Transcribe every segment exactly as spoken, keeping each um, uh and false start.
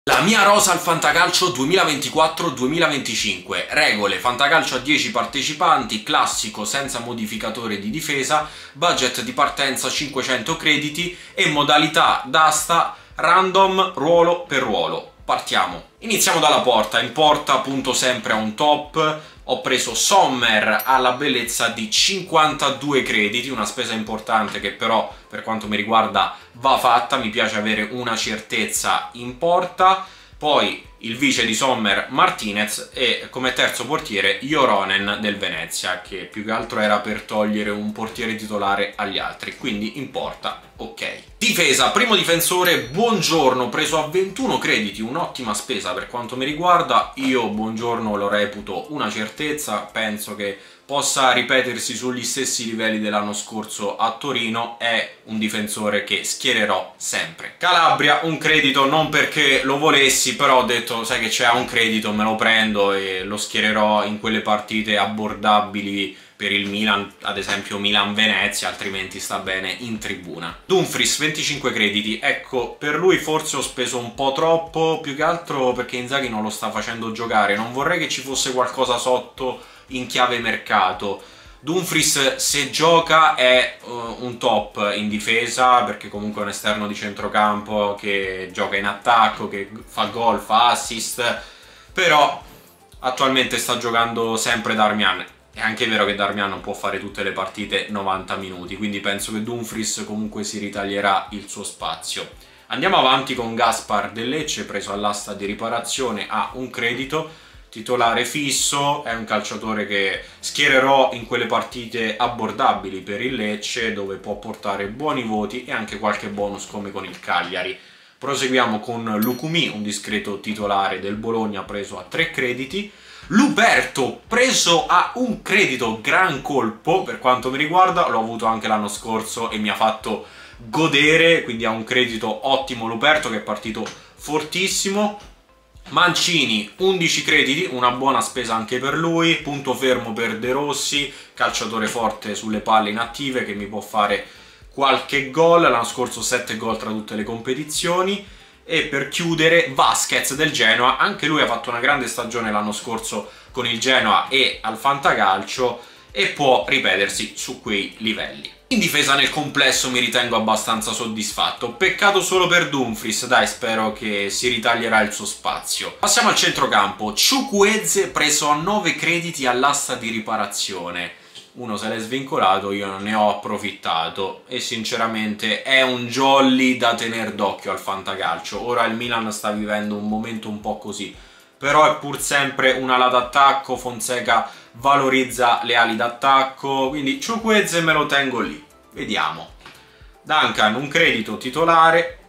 La mia rosa al Fantacalcio duemilaventiquattro duemilaventicinque. Regole: Fantacalcio a dieci partecipanti, classico senza modificatore di difesa, budget di partenza cinquecento crediti e modalità d'asta random ruolo per ruolo. Partiamo. Iniziamo dalla porta. In porta appunto sempre a un top. Ho preso Sommer alla bellezza di cinquantadue crediti, una spesa importante che però per quanto mi riguarda va fatta, mi piace avere una certezza in porta. Poi il vice di Sommer Martinez e come terzo portiere Joronen del Venezia, che più che altro era per togliere un portiere titolare agli altri, quindi in porta ok. Difesa, primo difensore Buongiorno, preso a ventuno crediti, un'ottima spesa per quanto mi riguarda. Io Buongiorno lo reputo una certezza, penso che possa ripetersi sugli stessi livelli dell'anno scorso a Torino, è un difensore che schiererò sempre. Calabria, un credito non perché lo volessi, però ho detto sai che c'è un credito, me lo prendo e lo schiererò in quelle partite abbordabili per il Milan, ad esempio Milan-Venezia, altrimenti sta bene in tribuna. Dumfries, venticinque crediti, ecco, per lui forse ho speso un po' troppo, più che altro perché Inzaghi non lo sta facendo giocare, non vorrei che ci fosse qualcosa sotto in chiave mercato. Dumfries se gioca è uh, un top in difesa, perché comunque è un esterno di centrocampo che gioca in attacco, che fa gol, fa assist, però attualmente sta giocando sempre Darmian. È anche vero che Darmian non può fare tutte le partite novanta minuti, quindi penso che Dumfries comunque si ritaglierà il suo spazio. Andiamo avanti con Gaspar del Lecce, preso all'asta di riparazione a un credito, titolare fisso, è un calciatore che schiererò in quelle partite abbordabili per il Lecce, dove può portare buoni voti e anche qualche bonus come con il Cagliari. Proseguiamo con Lucumi, un discreto titolare del Bologna, preso a tre crediti. Luberto, preso a un credito, gran colpo per quanto mi riguarda, l'ho avuto anche l'anno scorso e mi ha fatto godere, quindi ha un credito ottimo Luberto che è partito fortissimo. Mancini, undici crediti, una buona spesa anche per lui, punto fermo per De Rossi, calciatore forte sulle palle inattive che mi può fare qualche gol, l'anno scorso sette gol tra tutte le competizioni. E per chiudere Vasquez del Genoa, anche lui ha fatto una grande stagione l'anno scorso con il Genoa e al Fantacalcio e può ripetersi su quei livelli. In difesa nel complesso mi ritengo abbastanza soddisfatto, peccato solo per Dumfries, dai, spero che si ritaglierà il suo spazio. Passiamo al centrocampo, Chukwueze preso a nove crediti all'asta di riparazione. Uno se l'è svincolato, io ne ho approfittato e sinceramente è un jolly da tenere d'occhio al Fantacalcio. Ora il Milan sta vivendo un momento un po' così, però è pur sempre un'ala d'attacco, Fonseca valorizza le ali d'attacco, quindi Chukwueze me lo tengo lì, vediamo. Duncan, un credito titolare.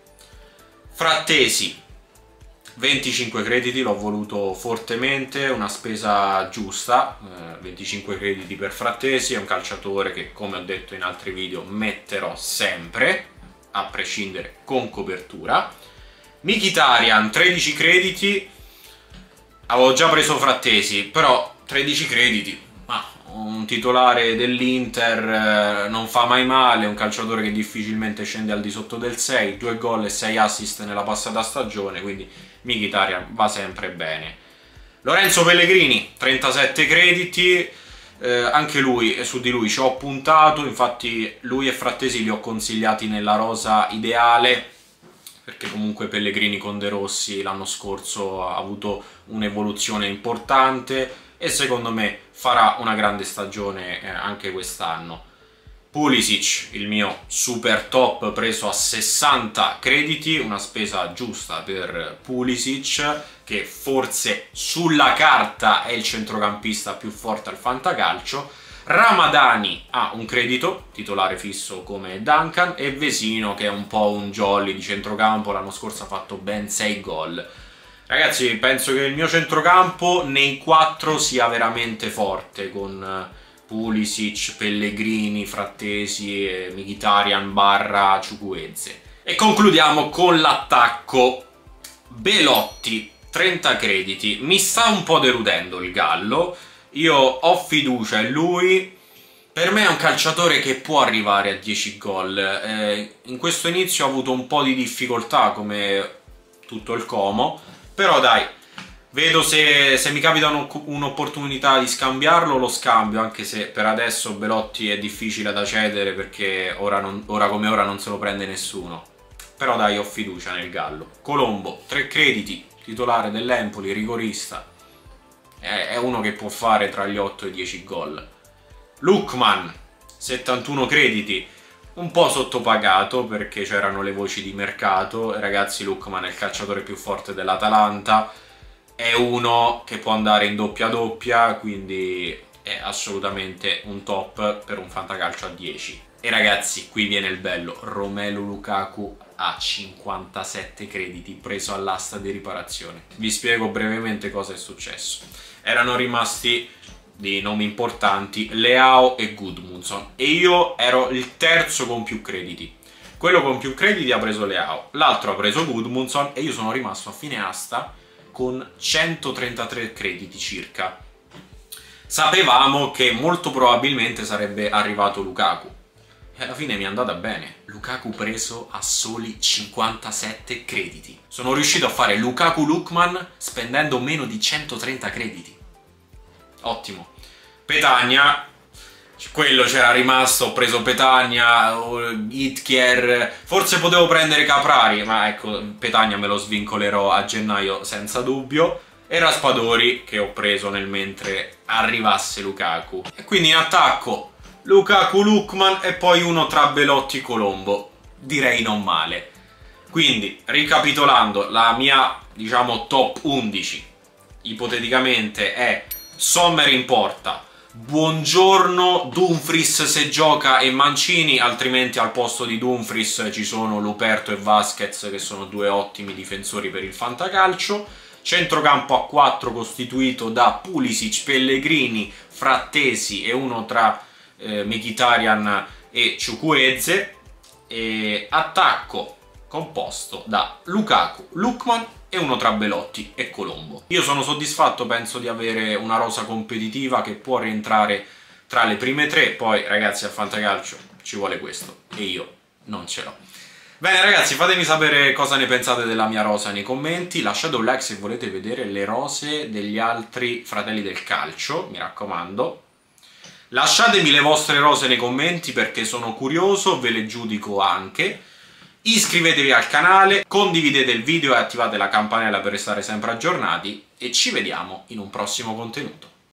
Frattesi, venticinque crediti, l'ho voluto fortemente, una spesa giusta, eh, venticinque crediti per Frattesi, è un calciatore che come ho detto in altri video metterò sempre, a prescindere con copertura. Mkhitaryan, tredici crediti, avevo già preso Frattesi, però tredici crediti, ma un titolare dell'Inter eh, non fa mai male, un calciatore che difficilmente scende al di sotto del sei, due gol e sei assist nella passata stagione, quindi Mkhitaryan va sempre bene. Lorenzo Pellegrini, trentasette crediti, eh, anche lui, su di lui ci ho puntato, infatti lui e Frattesi li ho consigliati nella rosa ideale, perché comunque Pellegrini con De Rossi l'anno scorso ha avuto un'evoluzione importante e secondo me farà una grande stagione eh, anche quest'anno. Pulisic, il mio super top, preso a sessanta crediti, una spesa giusta per Pulisic, che forse sulla carta è il centrocampista più forte al Fantacalcio. Ramadani ha un credito, titolare fisso come Duncan, e Vesino che è un po' un jolly di centrocampo, l'anno scorso ha fatto ben sei gol. Ragazzi, penso che il mio centrocampo nei quattro sia veramente forte, con Pulisic, Pellegrini, Frattesi e Mkhitaryan barra Chukwueze. E concludiamo con l'attacco. Belotti, trenta crediti, mi sta un po' deludendo il Gallo, io ho fiducia in lui, per me è un calciatore che può arrivare a dieci gol, eh, in questo inizio ho avuto un po' di difficoltà come tutto il Como, però dai, vedo se, se mi capita un'opportunità di scambiarlo, lo scambio, anche se per adesso Belotti è difficile da cedere perché ora, non, ora come ora non se lo prende nessuno. Però dai, ho fiducia nel Gallo. Colombo, tre crediti, titolare dell'Empoli, rigorista. È, è uno che può fare tra gli otto e i dieci gol. Lookman, settantuno crediti, un po' sottopagato perché c'erano le voci di mercato. Ragazzi, Lookman è il calciatore più forte dell'Atalanta, è uno che può andare in doppia doppia, quindi è assolutamente un top per un fantacalcio a dieci. E ragazzi, qui viene il bello, Romelu Lukaku ha cinquantasette crediti, preso all'asta di riparazione. Vi spiego brevemente cosa è successo. Erano rimasti di nomi importanti Leao e Gudmundsson e io ero il terzo con più crediti. Quello con più crediti ha preso Leao, l'altro ha preso Gudmundsson e io sono rimasto a fine asta con centotrentatré crediti circa. Sapevamo che molto probabilmente sarebbe arrivato Lukaku e alla fine mi è andata bene. Lukaku preso a soli cinquantasette crediti. Sono riuscito a fare Lukaku Lookman spendendo meno di centotrenta crediti. Ottimo. Petagna, quello c'era rimasto, ho preso Petagna, Hitkier, forse potevo prendere Caprari, ma ecco, Petagna me lo svincolerò a gennaio senza dubbio. E Raspadori, che ho preso nel mentre arrivasse Lukaku. E quindi in attacco Lukaku, Lookman e poi uno tra Belotti e Colombo. Direi non male. Quindi, ricapitolando, la mia, diciamo, top undici ipoteticamente è Sommer in porta, Buongiorno, Dumfries se gioca e Mancini, altrimenti al posto di Dumfries ci sono Luperto e Vasquez, che sono due ottimi difensori per il fantacalcio. Centrocampo a quattro costituito da Pulisic, Pellegrini, Frattesi e uno tra eh, Mkhitaryan e Chukwueze. E attacco composto da Lukaku, Lookman e uno tra Belotti e Colombo. Io sono soddisfatto, penso di avere una rosa competitiva che può rientrare tra le prime tre. Poi ragazzi, al fantacalcio ci vuole questo e io non ce l'ho. Bene ragazzi, fatemi sapere cosa ne pensate della mia rosa nei commenti, lasciate un like se volete vedere le rose degli altri fratelli del calcio, mi raccomando. Lasciatemi le vostre rose nei commenti perché sono curioso, ve le giudico anche. Iscrivetevi al canale, condividete il video e attivate la campanella per restare sempre aggiornati e ci vediamo in un prossimo contenuto.